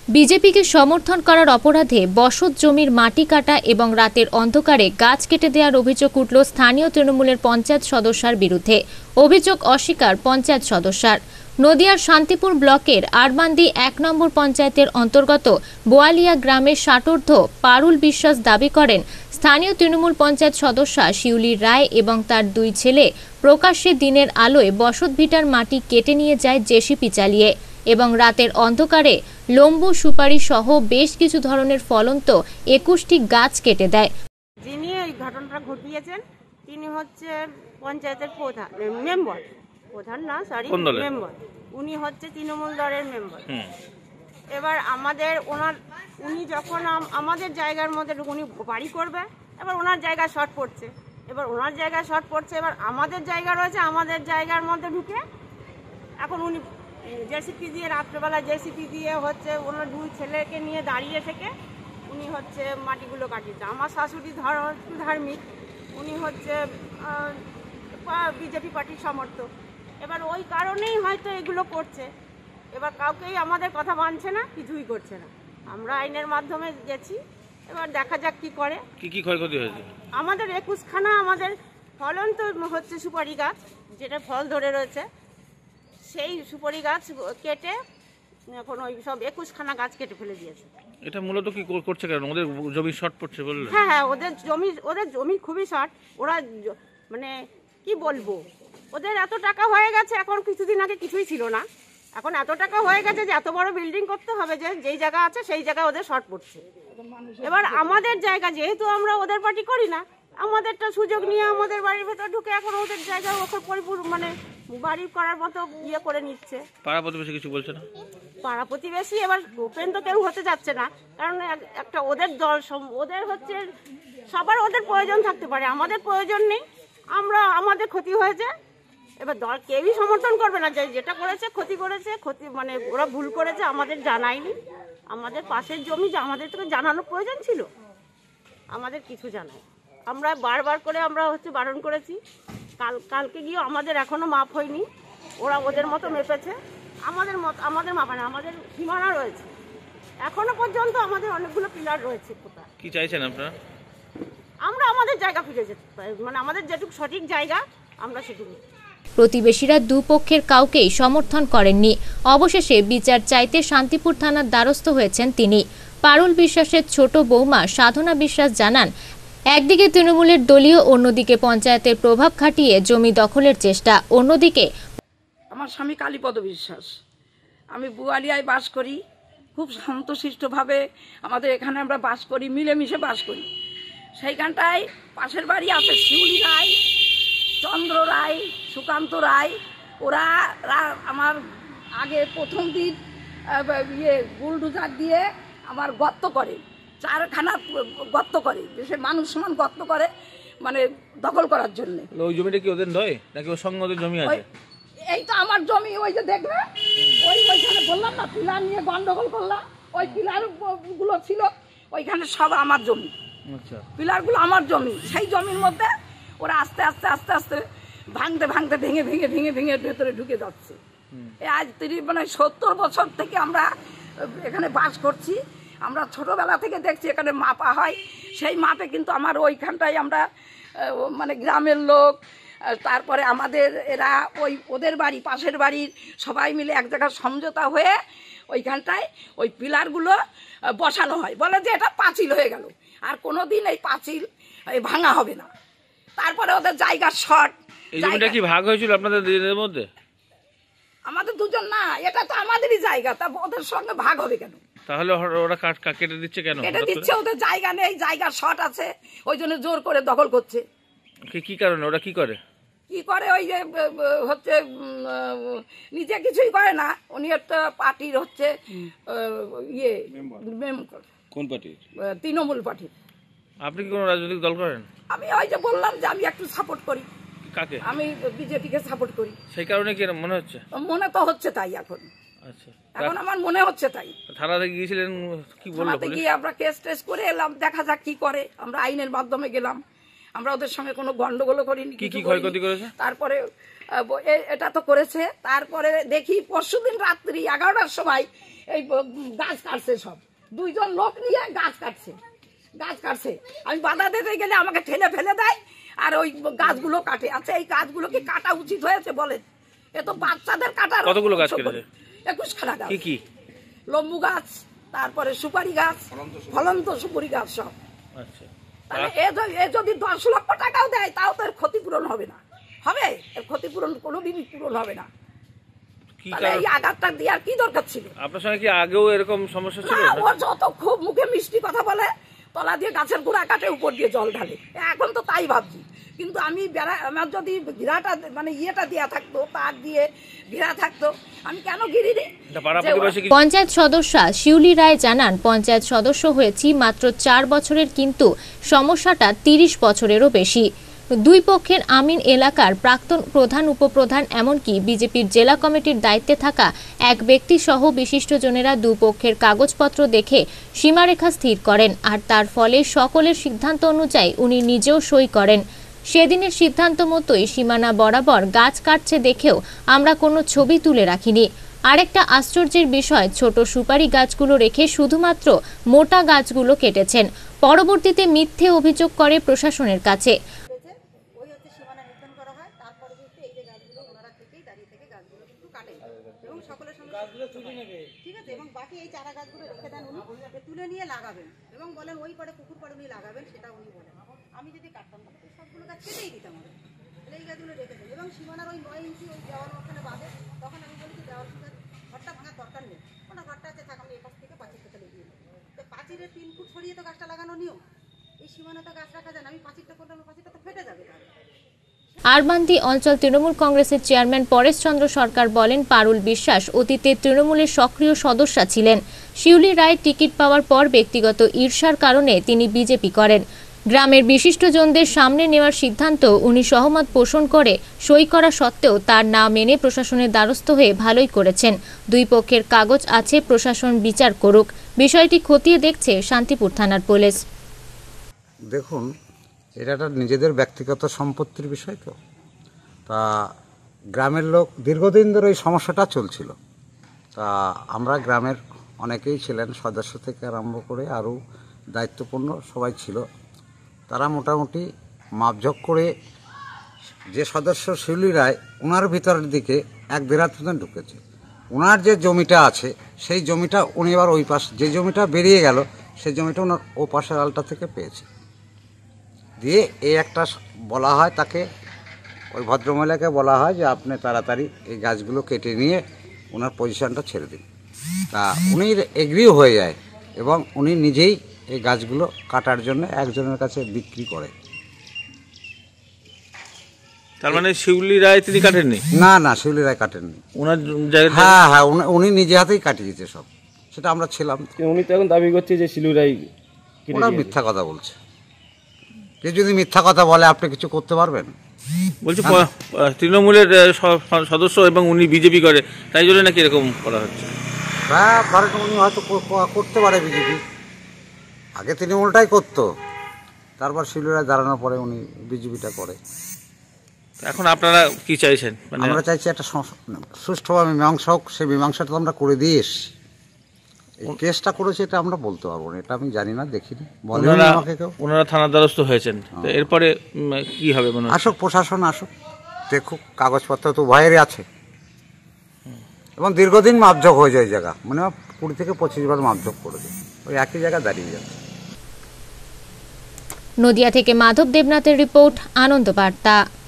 বিজেপিকে সমর্থন করার অপরাধে বসত জমির মাটি কাটা এবং রাতের অন্ধকারে গাছ কেটে দেওয়ার অভিযোগ উঠল স্থানীয় তৃণমূলের পঞ্চায়েত সদস্যের বিরুদ্ধে। অভিযোগ অস্বীকার পঞ্চায়েত সদস্যার। নদিয়ার শান্তিপুর ব্লকের আরবান্দি ১ নম্বর পঞ্চায়েতের অন্তর্গত বোয়ালিয়া গ্রামের ষাটোর্ধ্ব পারুল বিশ্বাস দাবি করেন, স্থানীয় তৃণমূল পঞ্চায়েত সদস্য শিউলি রায় এবং তার ২ ছেলে প্রকাশ্যে দিনের আলোয় বসতভিটার মাটি কেটে নিয়ে যায় জেসিপি চালিয়ে এবং রাতের অন্ধকারে লম্বু সুপারি সহ বেশ কিছু ধরনের ফলন্ত ২১টি গাছ কেটে দেয়। যিনি এই ঘটনাটা ঘটিয়েছেন তিনি হচ্ছে পঞ্চায়েতের প্রধান মেম্বার, প্রধান না সরি মেম্বার, উনি হচ্ছে তৃণমূল দলের মেম্বার। এবার উনি যখন আমাদের জায়গার মধ্যে উনি বাড়ি করবে, এবার ওনার জায়গা শর্ট পড়ছে, এবার আমাদের জায়গা রয়েছে, আমাদের জায়গার মধ্যে ঢুকে এখন উনি জেসিপি দিয়ে রাত্রেবেলা জেসিপি দিয়ে হচ্ছে ওনার 2 ছেলেকে নিয়ে দাঁড়িয়ে থেকে উনি হচ্ছে মাটিগুলো কাটিয়েছে। আমার শাশুড়ি ধার্মিক, উনি হচ্ছে বিজেপি পার্টির সমর্থক, এবার ওই কারণেই হয়তো এগুলো করছে। এবার কাউকেই আমাদের কথা মানছে না, কিছুই করছে না। আমরা আইনের মাধ্যমে গেছি, এবার দেখা যাক কি করে। কি ক্ষয়ক্ষতি হয়েছে? আমাদের 21খানা আমাদের ফলন্ত হচ্ছে সুপারি গাছ, যেটা ফল ধরে রয়েছে, সেই সুপারি গাছ কেটে এখন ওই সব 21খানা গাছ কেটে ফেলে দিয়েছে। এটা মূলত কি করছে কেন? ওদের জমি শর্ট পড়ছে বললে? হ্যাঁ, ওদের জমি খুবই শর্ট। ওরা মানে কি বলবো, ওদের এত টাকা হয়ে গেছে, এখন কিছুদিন আগে কিছুই ছিল না, এখন এত টাকা হয়ে গেছে যে এত বড় বিল্ডিং করতে হবে, যে যেই জায়গা আছে সেই জায়গায় ওদের শর্ট পড়ছে। এবার আমাদের জায়গা, যেহেতু আমরা ওদের পার্টি করি না, আমাদেরটা সুযোগ নিয়ে আমাদের বাড়ির ভেতর ঢুকে এখন ওদের জায়গায় ওকে পরিপূর্ণ মানে বাড়ি করার মতো ইয়ে করে নিচ্ছে। পাড়া প্রতিবেশী কিছু বলছে না? পাড়া প্রতিবেশী এবার ওপেন তো কেউ হতে যাচ্ছে না, কারণ একটা ওদের দল, ওদের হচ্ছে সবার ওদের প্রয়োজন থাকতে পারে, আমাদের প্রয়োজন নেই, আমাদের ক্ষতি হয়েছে, এবার দল কেউই সমর্থন করবে না। যেটা করেছে ক্ষতি মানে ওরা ভুল করেছে, আমাদের জানায়নি। আমাদের পাশের জমি আমাদের তোকে জানানোর প্রয়োজন ছিল, আমাদের কিছু জানায়। আমরা বারবার করে আমরা হচ্ছে বারণ করেছি, কালকে গিয়ে আমাদের এখনো মাপ হয়নি, ওরা ওদের মতো মেপেছে, আমাদের মাপা না, আমাদের সীমানা রয়েছে এখনো পর্যন্ত, আমাদের অনেকগুলো পিলার রয়েছে। কোথায় কি চাইছেন আপনারা? আমরা আমাদের জায়গা ফিরে যেতে পারি, মানে আমাদের যেটুকু সঠিক জায়গা আমরা সেটুকু। প্রতিবেশীরা দুপক্ষের কাউকেই সমর্থন করেননি। অবশেষে বিচার চাইতে শান্তিপুর থানার দ্বারস্থ হয়েছেন তিনি। পারুল বিশ্বাসের ছোট বৌমা সাধনা বিশ্বাস জানান, একদিকে তৃণমূলের দলীয়, অন্যদিকে পঞ্চায়েতের প্রভাব খাটিয়ে জমি দখলের চেষ্টা। অন্যদিকে আমার স্বামী কালীপদ বিশ্বাস, আমি বোয়ালিয়ায় বাস করি, খুব শান্তশিষ্টভাবে আমাদের এখানে আমরা বাস করি, মিলেমিশে বাস করি। সেইখানটায় পাশের বাড়ি আছে শিউলি রায়, চন্দ্র রায়, সুকান্ত রায়, ওরা আমার আগে প্রথম দিন বুলডোজার দিয়ে আমার গর্ত করে, 4খানা গর্ত করে, সে মানুষ সমান গর্ত করে, মানে দখল করার জন্য। ওই জমিটা কি ওদের নয় নাকি ওর সঙ্গে ওদের জমি আছে? এই তো আমার জমি, ওই যে দেখলে ওইখানে বললাম না পিলার নিয়ে গন্ডগোল করলাম, ওই পিলার গুলো ছিল ওইখানে সব আমার জমি। আচ্ছা, পিলারগুলো আমার জমি, সেই জমির মধ্যে ওরা আস্তে আস্তে আস্তে আস্তে ভাঙতে ভেঙে ভেতরে ঢুকে যাচ্ছে। আজ 70 বছর থেকে আমরা এখানে বাস করছি, আমরা ছোটবেলা থেকে দেখছি এখানে মাপা হয়, সেই মাপে কিন্তু আমার ওইখানটায় আমরা মানে গ্রামের লোক, তারপরে আমাদের এরা ওদের বাড়ি পাশের বাড়ির সবাই মিলে এক জায়গায় সমঝোতা হয়ে ওইখানটায় ওই পিলারগুলো বসানো হয়, বলে যে এটা পাঁচিল হয়ে গেল, আর কোনোদিন এই পাঁচিল ভাঙা হবে না। তারপরে ওদের জায়গা শর্ট। এই জমিটা কি ভাগ হয়েছিল আপনাদের দুজনের মধ্যে? আমাদের দুজন না, এটা তো আমাদেরই জায়গা, তা ওদের সঙ্গে ভাগ হবে কেন? তাহলে ওরা কেটে দিচ্ছে কেন? কেটে দিচ্ছে, ওদের জায়গা নেই, জায়গা শর্ট আছে, ওই জন্য জোর করে দখল করছে। কি কারণে ওরা কি করে? ওই যে হচ্ছে নিজে কিছুই করে না, উনি একটা পার্টির হচ্ছে কোন পার্টির? তৃণমূল পার্টির। আপনি কি কোনো রাজনৈতিক দল করেন? আমি ওই যে বললাম যে আমি একটু সাপোর্ট করি। কাকে? আমি বিজেপিকে সাপোর্ট করি। সেই কারণে কি মনে হচ্ছে? মনে তো হচ্ছে তাই এখন। আচ্ছা, এখন আমার মনে হচ্ছে তাই। থানাতে গিয়েছিলেন, কি বললো? থানাতে গিয়ে আমরা কেস করে এলাম, দেখা যাক কি করে। আমরা আইনের মাধ্যমে গেলাম, আমরা ওদের সঙ্গে কোনো গন্ডগোল করিনি। কি ক্ষয়ক্ষতি করেছে? তারপরে এটা তো করেছে, তারপরে দেখি পরশুদিন রাত্রি 11টার সময় এই গাছ কাটছে, সব 2 জন লোক নিয়ে গাছ কাটছে। আমি বাধা দিতে গেলে আমাকে ঠেলে ফেলে দেয় আর ওই গাছগুলো কাটে। আচ্ছা, এই গাছগুলো কি কাটা উচিত হয়েছে বলেন? এ তো বাচ্চাদের কাটার। কতগুলো গাছ কেটেছে? 21 খানা গাছ। কি কি? লম্বু গাছ, তারপরে সুপারি গাছ, ফলন্ত সুপারি গাছ সব। আচ্ছা, তাহলে এ যদি 10 লক্ষ টাকাও দেয় তাও তো এর ক্ষতিপূরণ হবে না। হবে? এর ক্ষতিপূরণ কোনোদিনই পূরণ হবে না। তাহলে এই আঘাতটা দেওয়ার কি দরকার ছিল? আপনার সঙ্গে কি আগেও এরকম সমস্যা ছিল? ও যত খুব মুখে মিষ্টি কথা বলে, তলা দিয়ে গাছের গোড়া কাটে, উপর দিয়ে জল ঢালে। এখন তো তাই ভাবছি, কিন্তু আমি আমার যদি ঘিরাটা মানে ইয়েটা দেওয়া থাকতো, তার দিয়ে ঘিরা থাকতো, আমি কেন ঘিরিনি? পঞ্চায়েত সদস্যা শিউলি রায় জানান, পঞ্চায়েত সদস্য হয়েছি মাত্র 4 বছরের, কিন্তু সমস্যাটা 30 বছরেরও বেশি। 2 পক্ষের আমিন এলাকার প্রাক্তন প্রধান, উপপ্রধান, এমনকি বিজেপির জেলা কমিটির দায়িত্বে থাকা এক ব্যক্তি সহ বিশিষ্টজনেরা 2 পক্ষের কাগজপত্র দেখে সীমারেখা স্থির করেন, আর তার ফলে সকলের সিদ্ধান্ত অনুযায়ী উনি নিজেও সই করেন। সেদিনের সিদ্ধান্ত মতোই সীমানা বরাবর গাছ কাটছে দেখেও আমরা কোনো ছবি তুলে রাখিনি। আরেকটা আশ্চর্যের বিষয়, ছোট সুপারি গাছগুলো রেখে শুধুমাত্র মোটা গাছগুলো কেটেছেন। পরবর্তীতে মিথ্যে অভিযোগ করে প্রশাসনের কাছে। ওই হচ্ছে সীমানা নির্ধারণ করা হয়, তারপরে কিন্তু এই যে গাছগুলো ওনারা থেকেই দাঁড়িয়ে থেকে গাছগুলো কিন্তু কাটেন এবং সকলের সঙ্গে ঠিক আছে, এবং বাকি এই চারা গাছগুলো রেখে দেন উনি, তুলে নিয়ে লাগাবেন এবং বলেন ওই পরে পুকুর পরে উনি লাগাবেন, সেটা উনি বলেন। আমি যদি কাটতাম না তো সবগুলো গাছ কেটেই দিতাম হবে, তাহলে এই গাছগুলো রেখে দেন। এবং সীমানার ওই 9 ইঞ্চি ওই দেওয়াল ওখানে বাঁধে, তখন আমি বলি যে দেওয়াল ঘরটা ভাঙার দরকার নেই, ওটা ঘরটা আছে থাক, আমি এপাশ থেকে পাঁচিরটা ফেলে দিয়ে দেবো। তো পাঁচিরের 3 ফুট ছড়িয়ে তো গাছটা লাগানো নিয়ম, এই সীমানাতে গাছ রাখা যায় না। আমি পাঁচিরটা করলে আমার পাঁচিরটা তো ফেটে যাবে। আরবান্দি অঞ্চল তৃণমূল কংগ্রেসের চেয়ারম্যান পরেশ চন্দ্র সরকার বলেন, পারুল বিশ্বাস অতীতে তৃণমূলের সক্রিয় সদস্য ছিলেন। শিউলি রায় টিকিট পাওয়ার পর ব্যক্তিগত ঈর্ষার কারণে তিনি বিজেপি করেন। গ্রামের বিশিষ্টজনদের সামনে নেওয়ার সিদ্ধান্ত উনি সহমত পোষণ করে সই করা সত্ত্বেও তার না মেনে প্রশাসনের দ্বারস্থ হয়ে ভালোই করেছেন। 2 পক্ষের কাগজ আছে, প্রশাসন বিচার করুক। বিষয়টি খতিয়ে দেখছে শান্তিপুর থানার পুলিশ। দেখুন, এটা একটা নিজেদের ব্যক্তিগত সম্পত্তির বিষয়, তো তা গ্রামের লোক দীর্ঘদিন ধরে এই সমস্যাটা চলছিল। তা আমরা গ্রামের অনেকেই ছিলেন, সদস্য থেকে আরম্ভ করে আরও দায়িত্বপূর্ণ সবাই ছিল। তারা মোটামুটি মাপঝোঁক করে যে সদস্য শিউলি রায়, ওনার ভিতরের দিকে 1-1.5 হাত ঢুকেছে। ওনার যে জমিটা আছে সেই জমিটা উনি এবার ওই পাশ, যে জমিটা বেরিয়ে গেল সেই জমিটা ওনার ও পাশের আলটা থেকে পেয়েছে। দিয়ে এই একটা বলা হয় তাকে, ওই ভদ্রমহিলাকে বলা হয় যে আপনি তাড়াতাড়ি এই গাছগুলো কেটে নিয়ে ওনার পজিশনটা ছেড়ে দিন। তা উনি এগ্রিও হয়ে যায় এবং উনি নিজেই এই গাছগুলো কাটার জন্য একজনের কাছে বিক্রি করে। তার মানে শিউলি রায় তিনি কাটেননি? না না, শিউলি রায় কাটেননি। ওনার জায়গায়? হ্যাঁ হ্যাঁ, উনি নিজে হাতেই কাটিয়েছে সব, সেটা আমরা ছিলাম। উনি তো এখন দাবি করছে যে শিউলি রায় ওরা মিথ্যা কথা বলছে। কে যদি মিথ্যা কথা বলে আপনি কিছু করতে পারবেন? বলছি তৃণমূলের সদস্য এবং উনি বিজেপি করে, তাই জন্য নাকি এরকম করা হচ্ছে? হ্যাঁ, ধরেন উনি হয়তো করতে পারে বিজেপি, আগে তৃণমূলটাই করতো, তারপর শিলুরা দাঁড়ানোর পরে উনি বিজেপিটা করে। এখন আপনারা কি চাইছেন? আমরা চাইছি একটা সুষ্ঠুভাবে মীমাংসা হোক। সেই মীমাংসাটা তো আমরা করে দিয়ে এসছি। এই কেসটা করেছে এটা আমরা বলতে পারবো না, এটা আমি জানি না, দেখিনি, বলেনি আমাকে কেউ। ওনারা থানার দ্বারস্থ হয়েছেন, এরপরে কি হবে? আসুক, প্রশাসন আসুক, দেখুক, কাগজপত্র তো উভয়েরই আছে এবং দীর্ঘদিন মাপঝোঁক হয়ে যায় জায়গা, মানে 20 থেকে 25 বার মাপঝোঁক করেছে, ওই একই জায়গা দাঁড়িয়ে যাচ্ছে। নদিয়া থেকে মাধব দেবনাথের রিপোর্ট, আনন্দ বার্তা।